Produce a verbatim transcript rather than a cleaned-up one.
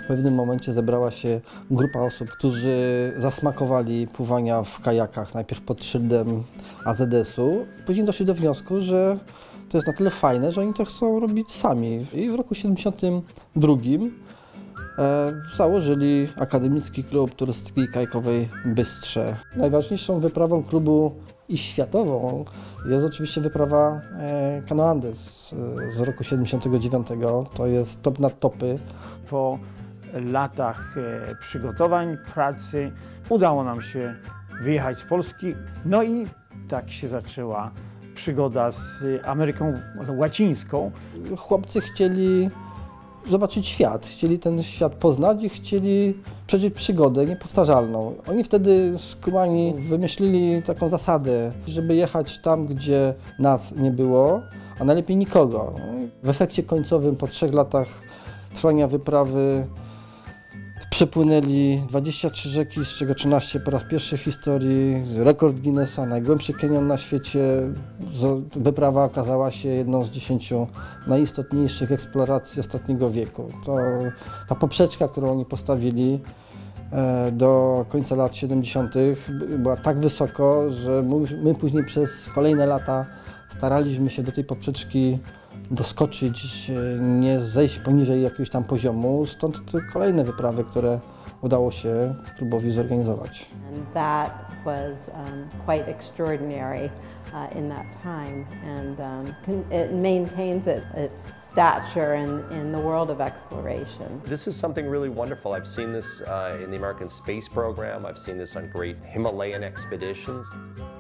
W pewnym momencie zebrała się grupa osób, którzy zasmakowali pływania w kajakach, najpierw pod szyldem A Z S-u. Później doszli do wniosku, że to jest na tyle fajne, że oni to chcą robić sami. I w roku siedemdziesiątym drugim e, założyli Akademicki Klub Turystyki Kajakowej Bystrze. Najważniejszą wyprawą klubu i światową jest oczywiście wyprawa e, Canoa Andes z, z roku siedemdziesiątego dziewiątego. To jest top na topy. Po latach e, przygotowań, pracy udało nam się wyjechać z Polski. No i tak się zaczęła przygoda z Ameryką Łacińską. Chłopcy chcieli zobaczyć świat, chcieli ten świat poznać i chcieli przeżyć przygodę niepowtarzalną. Oni wtedy skumani wymyślili taką zasadę, żeby jechać tam, gdzie nas nie było, a najlepiej nikogo. W efekcie końcowym po trzech latach trwania wyprawy przepłynęli dwadzieścia trzy rzeki, z czego trzynaście po raz pierwszy w historii, rekord Guinnessa, najgłębszy kanion na świecie. Wyprawa okazała się jedną z dziesięciu najistotniejszych eksploracji ostatniego wieku. To, ta poprzeczka, którą oni postawili do końca lat siedemdziesiątych była tak wysoko, że my później przez kolejne lata staraliśmy się do tej poprzeczki doskoczyć, nie zejść poniżej jakiegoś tam poziomu, stąd te kolejne wyprawy, które udało się klubowi zorganizować. And that was um, quite extraordinary uh, in that time, and um, it maintains it, its stature in, in the world of exploration. This is something really wonderful. I've seen this uh, in the American space program. I've seen this on great Himalayan expeditions.